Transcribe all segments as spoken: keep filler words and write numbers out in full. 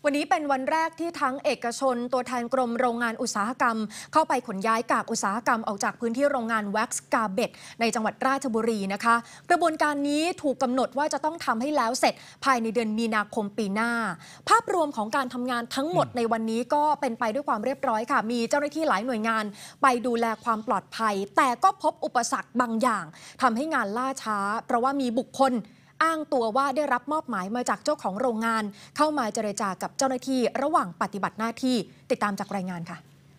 วันนี้เป็นวันแรกที่ทั้งเอกชนตัวแทนกรมโรงงานอุตสาหกรรมเข้าไปขนย้ายกากอุตสาหกรรมออกจากพื้นที่โรงงานแว็กซ์กาเบตในจังหวัดราชบุรีนะคะกระบวนการนี้ถูกกำหนดว่าจะต้องทำให้แล้วเสร็จภายในเดือนมีนาคมปีหน้าภาพรวมของการทำงานทั้งหมดในวันนี้ก็เป็นไปด้วยความเรียบร้อยค่ะมีเจ้าหน้าที่หลายหน่วยงานไปดูแลความปลอดภัยแต่ก็พบอุปสรรคบางอย่างทำให้งานล่าช้าเพราะว่ามีบุคคลอ้างตัวว่าได้รับมอบหมายมาจากเจ้าของโรงงานเข้ามาเจรจากับเจ้าหน้าที่ระหว่างปฏิบัติหน้าที่ติดตามจากรายงานค่ะ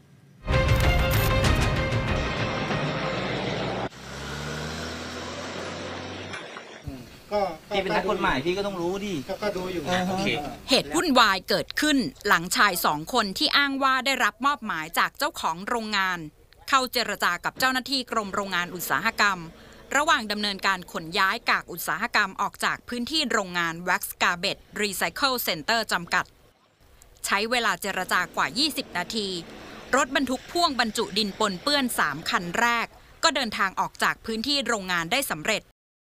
พี่เป็นนักกฎหมายพี่ก็ต้องรู้ดิก็ดูอยู่เหตุวุ่นวายเกิดขึ้นหลังชายสองคนที่อ้างว่าได้รับมอบหมายจากเจ้าของโรงงานเข้าเจรจากับเจ้าหน้าที่กรมโรงงานอุตสาหกรรมระหว่างดำเนินการขนย้ายกากอุตสาหกรรมออกจากพื้นที่โรงงาน Wax Garbage Recycle Center จำกัดใช้เวลาเจรจากว่ายี่สิบนาทีรถบรรทุกพ่วงบรรจุดินปนเปื้อนสามคันแรกก็เดินทางออกจากพื้นที่โรงงานได้สำเร็จ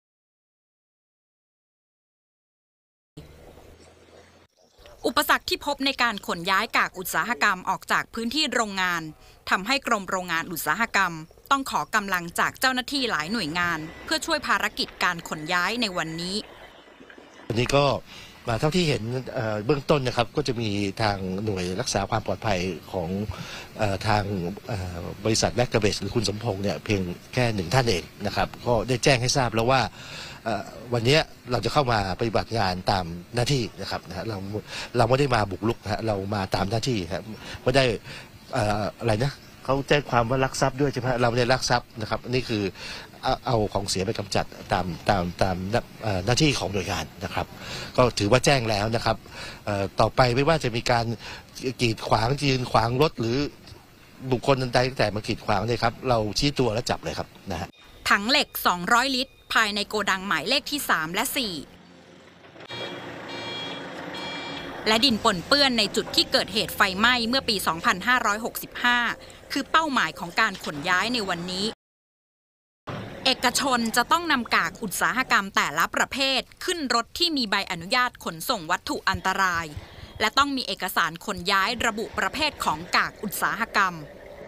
อุปสรรคที่พบในการขนย้ายกากอุตสาหกรรมออกจากพื้นที่โรงงานทำให้กรมโรงงานอุตสาหกรรมต้องขอกำลังจากเจ้าหน้าที่หลายหน่วยงานเพื่อช่วยภารกิจการขนย้ายในวันนี้วันนี้ก็มาเท่าที่เห็นเบื้องต้นนะครับก็จะมีทางหน่วยรักษาความปลอดภัยของทางบริษัทแว็กซ์กาเบจหรือคุณสมพงษ์เนี่ยเพียงแค่หนึ่งท่านเองนะครับก็ได้แจ้งให้ทราบแล้วว่าวันนี้เราจะเข้ามาปฏิบัติงานตามหน้าที่นะครับนะเราเราไม่ได้มาบุกรุกนะเรามาตามหน้าที่ครับไม่ได้อะไรนะเขาแจ้งความว่าลักทรัพย์ด้วยใช่ไหมเราไม่ได้ลักทรัพย์นะครับนี่คือเอาของเสียไปกำจัดตามตามตามหน้าที่ของหน่วยงานนะครับก็ถือว่าแจ้งแล้วนะครับต่อไปไม่ว่าจะมีการกีดขวางยืนขวางรถหรือบุคคลใดแต่มากีดขวางเลยครับเราชี้ตัวและจับเลยครับนะฮะถังเหล็กสองร้อยลิตรภายในโกดังหมายเลขที่สามและสี่และดินปนเปื้อนในจุดที่เกิดเหตุไฟไหม้เมื่อปี สองพันห้าร้อยหกสิบห้า คือเป้าหมายของการขนย้ายในวันนี้เอกชนจะต้องนำกากอุตสาหกรรมแต่ละประเภทขึ้นรถที่มีใบอนุญาตขนส่งวัตถุอันตรายและต้องมีเอกสารขนย้ายระบุประเภทของกากอุตสาหกรรม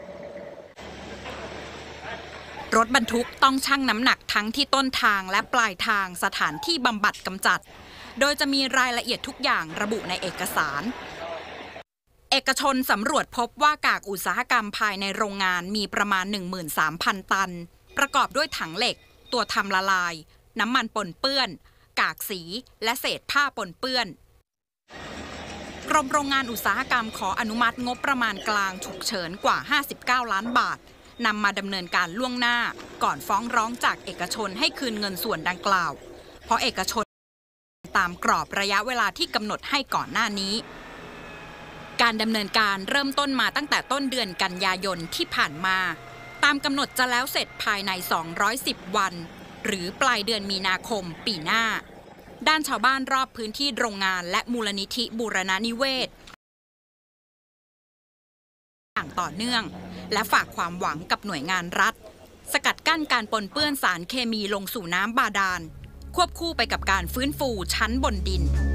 รถบรรทุกต้องชั่งน้ำหนักทั้งที่ต้นทางและปลายทางสถานที่บำบัดกำจัดโดยจะมีรายละเอียดทุกอย่างระบุในเอกสารเอกชนสำรวจพบว่ากากอุตสาหกรรมภายในโรงงานมีประมาณ หนึ่งหมื่นสามพัน ตันประกอบด้วยถังเหล็กตัวทำละลายน้ำมันปนเปื้อนกากสีและเศษผ้าปนเปื้อนกรมโรงงานอุตสาหกรรมขออนุมัติงบประมาณกลางฉุกเฉินกว่าห้าสิบเก้าล้านบาทนำมาดำเนินการล่วงหน้าก่อนฟ้องร้องจากเอกชนให้คืนเงินส่วนดังกล่าวเพราะเอกชนตามกรอบระยะเวลาที่กำหนดให้ก่อนหน้านี้การดำเนินการเริ่มต้นมาตั้งแต่ต้นเดือนกันยายนที่ผ่านมาตามกำหนดจะแล้วเสร็จภายในสองร้อยสิบวันหรือปลายเดือนมีนาคมปีหน้าด้านชาวบ้านรอบพื้นที่โรงงานและมูลนิธิบูรณนิเวศอย่างต่อเนื่องและฝากความหวังกับหน่วยงานรัฐสกัดกั้นการปนเปื้อนสารเคมีลงสู่น้ำบาดาลควบคู่ไปกับการฟื้นฟูชั้นบนดิน